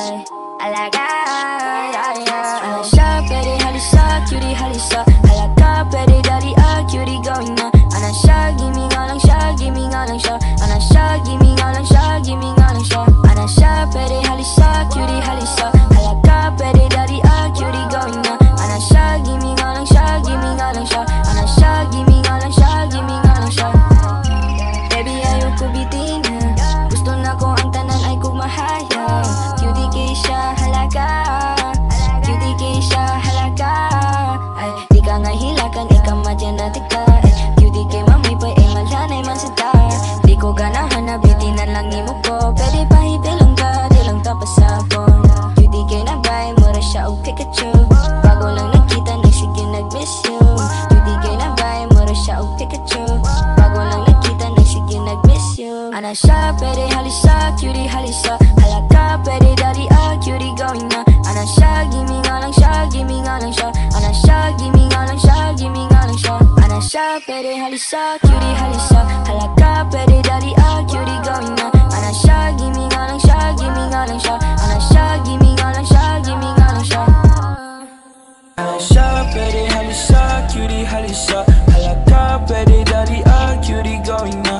alaga. Ana siya, pwede halisa, cutie halisa. Alaga, pwede daddy, cutie going na. Ana siya, gimme nga lang siya, gimme nga lang siya. Ana siya, gimme nga lang siya, gimme nga lang siya. Ana siya, pwede halisa, cutie halisa. Alaga, pwede daddy, cutie going na. Ana siya, gimme nga lang siya, gimme nga lang siya. Ana siya, gimme nga lang siya, gimme nga lang siya. Baby, ayoko bitin na. Gusto na ko ang tanan ay kumahayaw. Cutie kay siya halaga, cutie kay siya halaga. Ay, di ka nga hilakan, ikaw madyanati ka. Ay, cutie kay mamay pa, ay malhanay man sa ta. Di ko ganahan na bitinan lang imo ko. Pwede pa hibilang ka, di lang tapasapon. Cutie kay nabay, mura siya og Pikachu. Bago lang nakita, nagsige nag-miss you. Cutie kay nabay, mura siya og Pikachu. Bago lang nakita, nagsige nag-miss you. Ana siya, pwede halisa, cutie halisa. Halaga, pwede daddy, cutie going na. Ana siya, gimme nga lang siya, gimme nga lang siya. Ana siya, gimme nga lang siya, gimme nga lang siya. Ana siya, pwede halisa, cutie halisa. Halaga, pwede daddy, cutie going na. Ana siya, gimme nga lang siya, gimme nga lang siya. Ana siya, gimme nga lang siya, gimme nga lang siya. Ana siya, pwede halisa, cutie halisa. Halaga, pwede daddy, cutie going na.